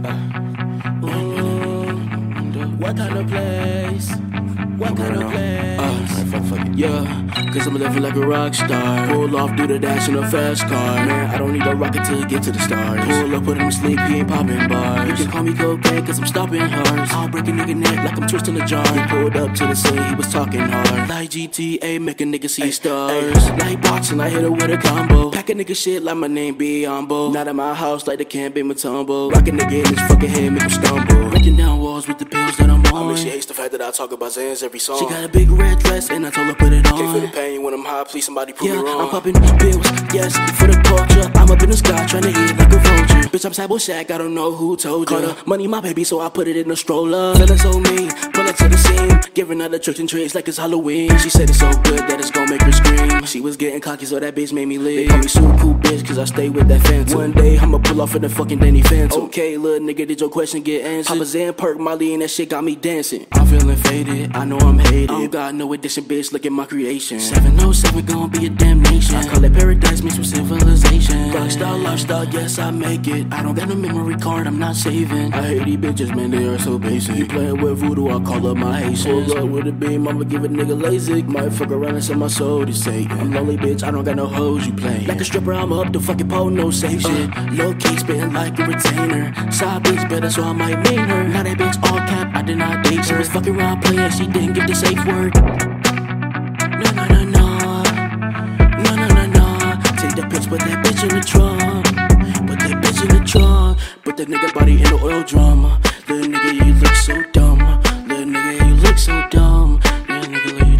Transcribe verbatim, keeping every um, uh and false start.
What kind of place? What kind of place? Uh, fuck, fuck it. Yeah, cause I'm living like a rock star. Pull off, do the dash in a fast car. Man, I don't need a rocket to get to the stars. Pull up, put him to sleep, he ain't popping bars. You can call me cocaine cause I'm stopping hearts. I'll break a nigga neck like I'm twisting a jar. He pulled up to the scene, he was talking hard. Like G T A, make a nigga see ay, stars. Ay. Like boxing, I hit her with a combo. Pack a nigga shit like my name Biombo. Not at my house like the can be Matumbo. Rock a nigga in his fucking head, make him stumble. Breaking down walls with the pills that I'm on. I mean, she hates the fact that I talk about Zans every song. She got a big red dress and I told her put it on. Can't feel the pain when I'm high, please somebody prove yeah, me wrong. I'm popping pills, yes, for the culture. I'm up in the sky trying to eat like a vulture. Bitch, I'm SadBoyShaq, I don't know who told you. Call money my baby, so I put it in a stroller. Feeling so mean, pull up to the scene, giving her the tricks and tricks like it's Halloween. She said it's so good that it's gon' make her scream. She was getting cocky, so that bitch made me leave. They call me super cool bitch, cause I stay with that phantom. One day, I'ma pull off in the fucking Danny Phantom. Okay, little nigga, did your question get answered? Papa Zan, perk, Molly, and that shit got me dancing. I'm feeling faded, I know I'm hated. I don't got no addition, bitch, look at my creation. seven oh seven gon' be a damnation. I call it paradise mixed with civilization. Rockstar lifestyle, yes, I make it. I don't got no memory card, I'm not saving. I hate these bitches, man, they are so basic. You playing with voodoo, I call up my Haitians. Pull up with a beam, I'ma give a nigga LASIK. Might fuck around and sell my soul to Satan. I'm lonely, bitch, I don't got no hoes, you play. Like a stripper, I'm up the fucking pole, no safe shit. Uh, low key, spitting like a retainer. Side bitch better, so I might main her. Now that bitch all cap, I did not date her. She was fucking around playing, she didn't give the safe word. No, no, no, no. No, no, no, no. Take that bitch, put that bitch in the trunk. Put that bitch in the trunk. Put that nigga body in the oil drum. Little nigga, you look so dumb. Little nigga, you look so dumb. Little nigga,